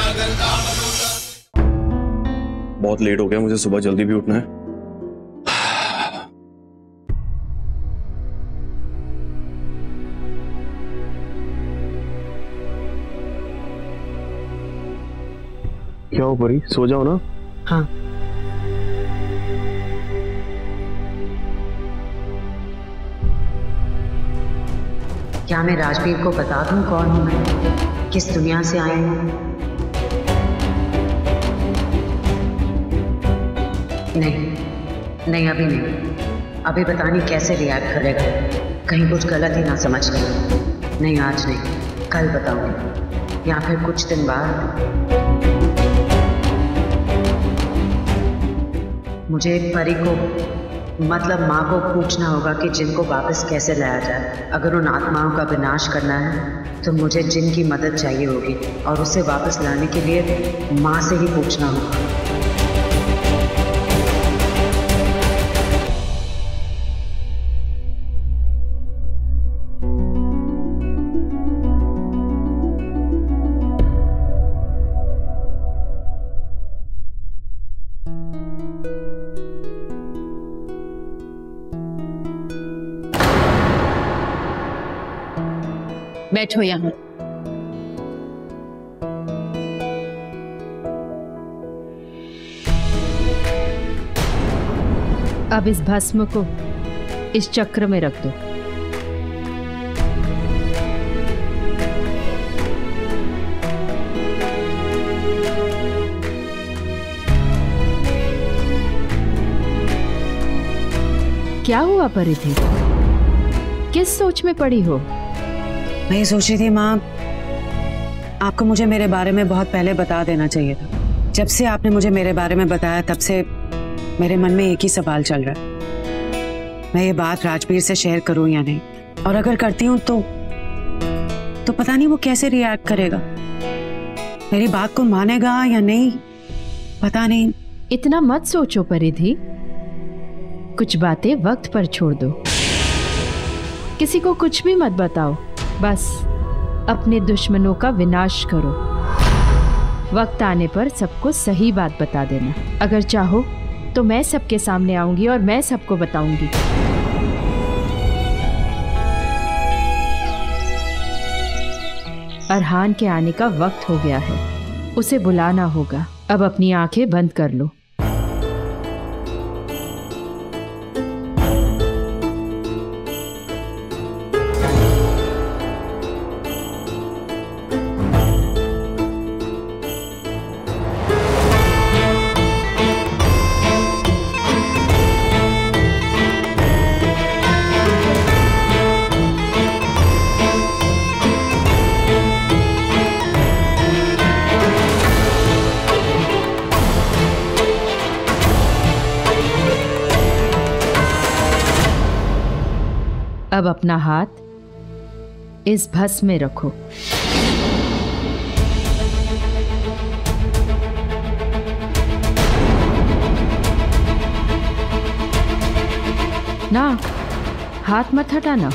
बहुत लेट हो गया, मुझे सुबह जल्दी भी उठना है। क्या हो परी, सो जाओ ना। हाँ। क्या मैं राजवीर को बता दूं कौन हूं मैं, किस दुनिया से आई हूं? नहीं, अभी नहीं। अभी पता नहीं कैसे रिएक्ट करेगा, कहीं कुछ गलत ही ना समझ ले। नहीं, आज नहीं, कल बताऊंगी, या फिर कुछ दिन बाद। मुझे परी को, मतलब माँ को पूछना होगा कि जिन को वापस कैसे लाया जाए। अगर उन आत्माओं का विनाश करना है तो मुझे जिन की मदद चाहिए होगी, और उसे वापस लाने के लिए माँ से ही पूछना होगा। बैठो यहाँ। अब इस भस्म को इस चक्र में रख दो। क्या हुआ परिधि, किस सोच में पड़ी हो? मैं ये सोच रही थी माँ, आपको मुझे मेरे बारे में बहुत पहले बता देना चाहिए था। जब से आपने मुझे मेरे बारे में बताया तब से मेरे मन में एक ही सवाल चल रहा है, मैं ये बात राजवीर से शेयर करूं या नहीं, और अगर करती हूँ तो पता नहीं वो कैसे रिएक्ट करेगा, मेरी बात को मानेगा या नहीं, पता नहीं। इतना मत सोचो परिधि, कुछ बातें वक्त पर छोड़ दो। किसी को कुछ भी मत बताओ, बस अपने दुश्मनों का विनाश करो। वक्त आने पर सबको सही बात बता देना। अगर चाहो तो मैं सबके सामने आऊंगी और मैं सबको बताऊंगी। अरहान के आने का वक्त हो गया है, उसे बुलाना होगा। अब अपनी आंखें बंद कर लो। अब अपना हाथ इस भस्म में रखो। ना, हाथ मत हटाना।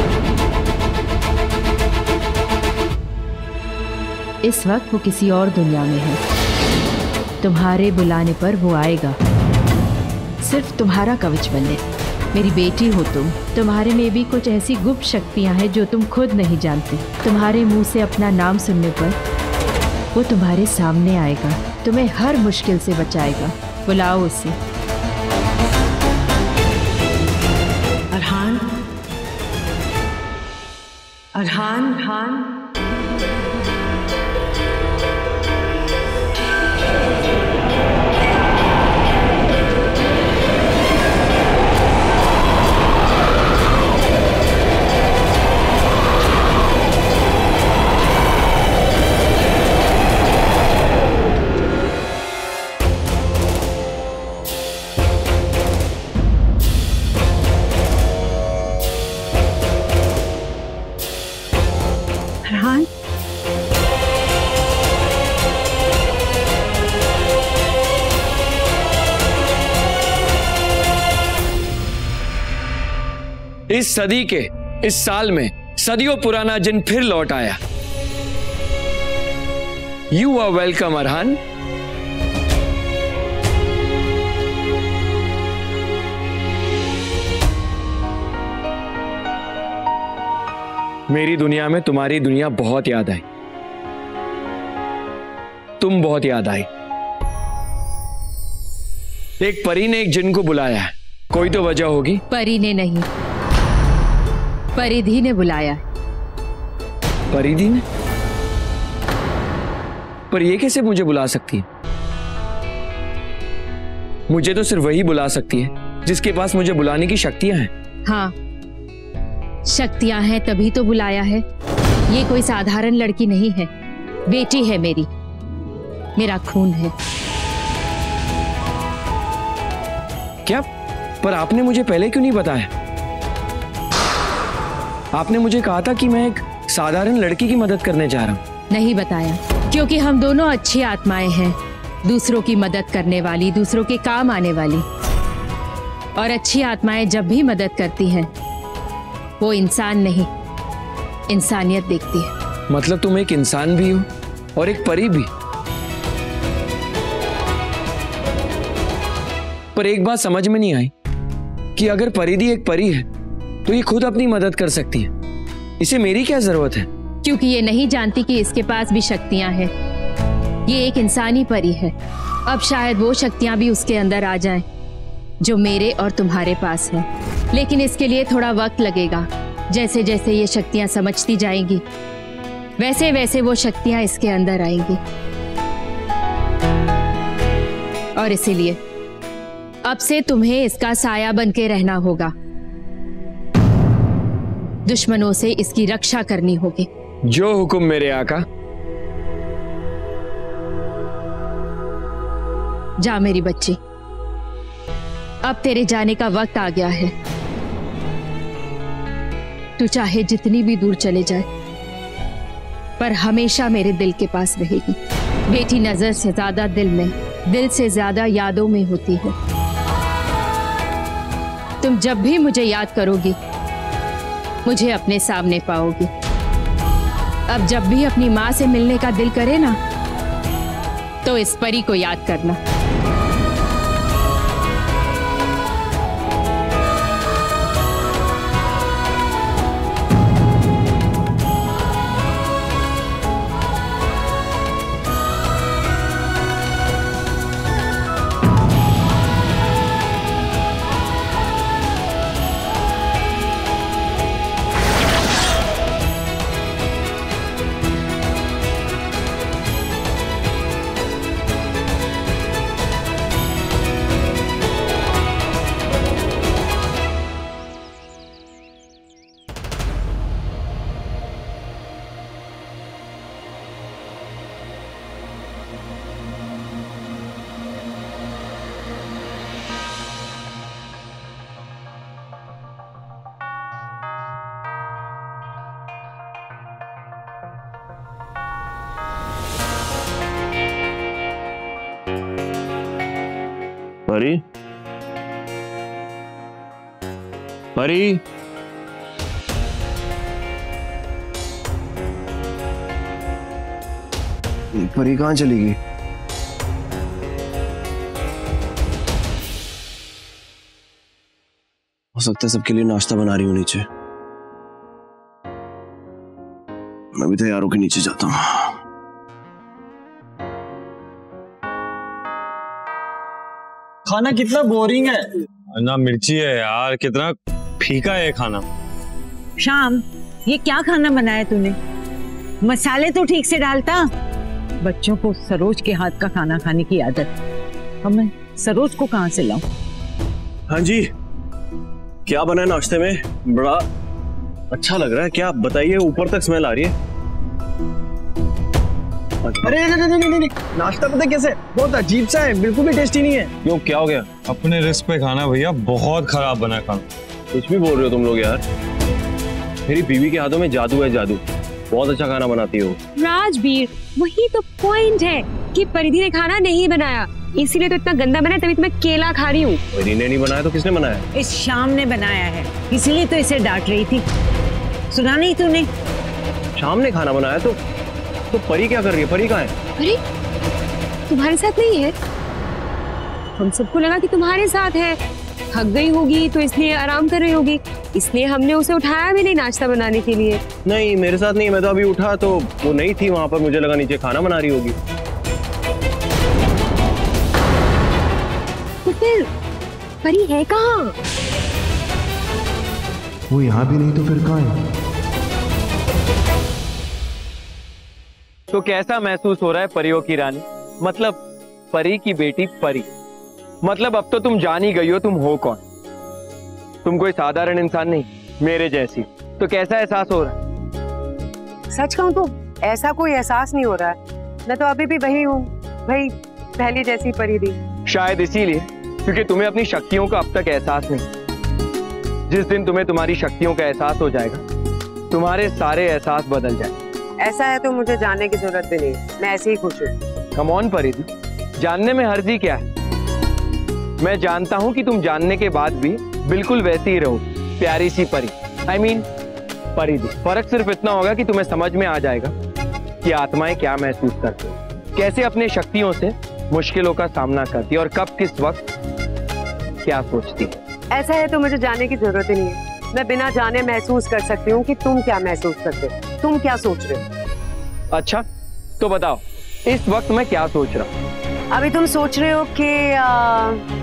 इस वक्त वो किसी और दुनिया में है। तुम्हारे बुलाने पर वो आएगा, सिर्फ तुम्हारा कवच बनने। मेरी बेटी हो तुम, तुम्हारे में भी कुछ ऐसी गुप्त शक्तियां हैं जो तुम खुद नहीं जानती। तुम्हारे मुंह से अपना नाम सुनने पर वो तुम्हारे सामने आएगा, तुम्हें हर मुश्किल से बचाएगा। बुलाओ उसे। अरहान, अरहान, अरहान। इस सदी के इस साल में सदियों पुराना जिन फिर लौट आया। You are welcome, Arhan. मेरी दुनिया में तुम्हारी दुनिया बहुत याद आई, तुम बहुत याद आई। एक परी ने एक जिन को बुलाया है, कोई तो वजह होगी। परी ने नहीं, परिधि ने बुलाया। परिधि ने? पर ये कैसे मुझे बुला सकती है? मुझे तो सिर्फ वही बुला सकती है जिसके पास मुझे बुलाने की शक्तियां हैं। हाँ, शक्तियां हैं तभी तो बुलाया है। ये कोई साधारण लड़की नहीं है, बेटी है मेरी, मेरा खून है। क्या? पर आपने मुझे पहले क्यों नहीं बताया? आपने मुझे कहा था कि मैं एक साधारण लड़की की मदद करने जा रहा हूं। नहीं बताया, क्योंकि हम दोनों अच्छी आत्माएं हैं, दूसरों की मदद करने वाली, दूसरों के काम आने वाली। और अच्छी आत्माएं जब भी मदद करती हैं, वो इंसान नहीं, इंसानियत देखती है। मतलब तुम एक इंसान भी हो और एक परी भी। पर एक बात समझ में नहीं आई कि अगर परिधि एक परी है तो ये खुद अपनी मदद कर सकती है, इसे मेरी क्या जरूरत है? क्योंकि ये नहीं जानती कि इसके पास भी शक्तियां हैं। ये एक इंसानी परी है। अब शायद वो शक्तियां भी उसके अंदर आ जाएं, जो मेरे और तुम्हारे पास है। लेकिन इसके लिए थोड़ा वक्त लगेगा। जैसे जैसे ये शक्तियां समझती जाएंगी, वैसे वैसे वो शक्तियां इसके अंदर आएंगी। और इसीलिए अब से तुम्हें इसका साया बन के रहना होगा। दुश्मनों से इसकी रक्षा करनी होगी। जो हुक्म मेरे आका। जा मेरी बच्ची, अब तेरे जाने का वक्त आ गया है। तू चाहे जितनी भी दूर चले जाए, पर हमेशा मेरे दिल के पास रहेगी। बेटी नजर से ज्यादा दिल में, दिल से ज्यादा यादों में होती है। तुम जब भी मुझे याद करोगी, मुझे अपने सामने पाओगी। अब जब भी अपनी माँ से मिलने का दिल करे ना, तो इस परी को याद करना। परी, परी, परी कहाँ चली गई? हो सकता है सबके लिए नाश्ता बना रही हूँ नीचे। मैं भी तैयार होकर नीचे जाता हूँ। खाना कितना बोरिंग है ना, मिर्ची है यार, कितना फीका है खाना। शाम, ये क्या खाना बनाया तूने? मसाले तो ठीक से डालता। बच्चों को सरोज के हाथ का खाना खाने की आदत। अब मैं सरोज को कहाँ से लाऊं? हाँ जी, क्या बना है नाश्ते में? बड़ा अच्छा लग रहा है। क्या बताइए, ऊपर तक स्मेल आ रही है। अरे नहीं, नाश्ता पता कैसे, बहुत अजीब सा है, बिल्कुल भी टेस्टी नहीं है। क्यों, क्या हो गया? अपने रिस्क पे खाना भैया, बहुत खराब बना है खाना। कुछ भी बोल रहे हो तुम लोग यार। मेरी बीवी के हाथों में जादू है, जादू। बहुत अच्छा खाना बनाती हो राजवीर। वही तो पॉइंट है कि परिधि ने खाना नहीं बनाया, इसीलिए तो इतना गंदा बना, तभी तो मैं केला खा रही हूँ। परिधि ने नहीं बनाया तो किसने बनाया? इस शाम ने बनाया है, इसलिए तो इसे डांट रही थी। सुना नहीं तूने? शाम ने खाना बनाया तो तो परी क्या कर रही है? परी कहाँ है? अरे तुम्हारे साथ नहीं है? हम सबको लगा कि तुम्हारे साथ है। थक गई होगी तो इसलिए आराम कर रही होगी, इसलिए हमने उसे उठाया भी नहीं नाश्ता बनाने के लिए। नहीं, मेरे साथ नहीं। मैं तो अभी उठा तो वो नहीं थी वहां पर। मुझे लगा नीचे खाना बना रही होगी। तो फिर परी है कहाँ? वो यहाँ भी नहीं तो फिर कहाँ है? तो कैसा महसूस हो रहा है परियों की रानी? मतलब परी की बेटी परी। मतलब अब तो तुम जान ही गई हो तुम हो कौन। तुम कोई साधारण इंसान नहीं, मेरे जैसी। तो कैसा एहसास हो रहा है? सच कहूँ तो ऐसा कोई एहसास नहीं हो रहा है। मैं तो अभी भी वही हूँ, वही पहली जैसी परी थी। शायद इसीलिए क्योंकि तुम्हें अपनी शक्तियों का अब तक एहसास नहीं। जिस दिन तुम्हें तुम्हारी शक्तियों का एहसास हो जाएगा, तुम्हारे सारे एहसास बदल जाएंगे। ऐसा है तो मुझे जानने की जरूरत भी नहीं, मैं ऐसे ही खुश हूँ। कम ऑन परिधि, जानने में हर्जी क्या है? मैं जानता हूं कि तुम जानने के बाद भी बिल्कुल वैसी ही रहो, प्यारी सी परी। I mean, परिधि। फर्क सिर्फ इतना होगा कि तुम्हें समझ में आ जाएगा कि आत्माएं क्या महसूस करती हैं, कैसे अपने शक्तियों से मुश्किलों का सामना करती है और कब किस वक्त क्या सोचती है। ऐसा है तो मुझे जानने की जरूरत ही नहीं है। मैं बिना जाने महसूस कर सकती हूँ कि तुम क्या महसूस करते हो, तुम क्या सोच रहे हो। अच्छा तो बताओ इस वक्त मैं क्या सोच रहा हूँ? अभी तुम सोच रहे हो कि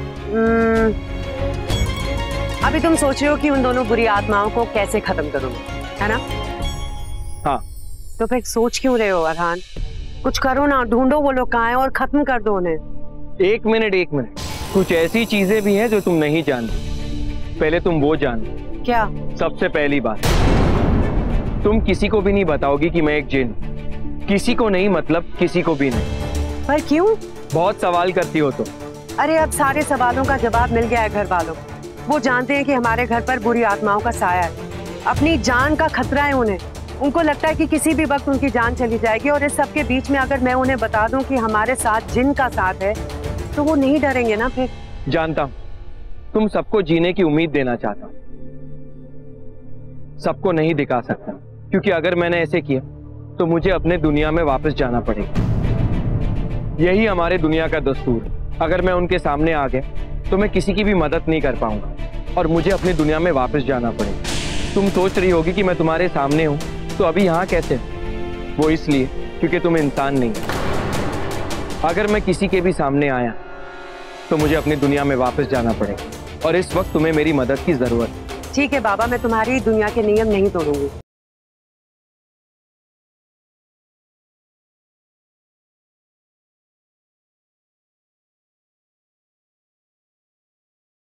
अभी तुम सोच रहे हो कि उन दोनों बुरी आत्माओं को कैसे खत्म करोगे, है ना? हाँ। तो फिर सोच क्यों रहे हो अरहान? कुछ करो ना, ढूंढो वो लोग कहाँ हैं और खत्म कर दो उन्हें। एक मिनट। कुछ ऐसी चीजें भी हैं जो तुम नहीं जानती। पहले तुम वो जान। क्या? सबसे पहली बात, तुम किसी को भी नहीं बताओगी कि मैं एक जिन। किसी को नहीं, मतलब किसी को भी नहीं। पर क्यों? बहुत सवाल करती हो तुम। अरे अब सारे सवालों का जवाब मिल गया है घर वालों को। वो जानते हैं कि हमारे घर पर बुरी आत्माओं का साया है, अपनी जान का खतरा है उन्हें। उनको लगता है कि किसी भी वक्त उनकी जान चली जाएगी और इस सब के बीच में अगर मैं उन्हें बता दूं कि हमारे साथ जिन का साथ है तो वो नहीं डरेंगे ना फिर। जानता हूं तुम सबको जीने की उम्मीद देना चाहता हूं, सबको नहीं दिखा सकता क्योंकि अगर मैंने ऐसे किया तो मुझे अपने दुनिया में वापस जाना पड़ेगा। यही हमारे दुनिया का दस्तूर है। अगर मैं उनके सामने आ गया तो मैं किसी की भी मदद नहीं कर पाऊंगा और मुझे अपनी दुनिया में वापस जाना पड़ेगा। तुम सोच रही होगी कि मैं तुम्हारे सामने हूं तो अभी यहाँ कैसे? वो इसलिए क्योंकि तुम इंसान नहीं हो। अगर मैं किसी के भी सामने आया तो मुझे अपनी दुनिया में वापस जाना पड़ेगा और इस वक्त तुम्हें मेरी मदद की जरूरत है। ठीक है बाबा, मैं तुम्हारी दुनिया के नियम नहीं तोड़ूंगी।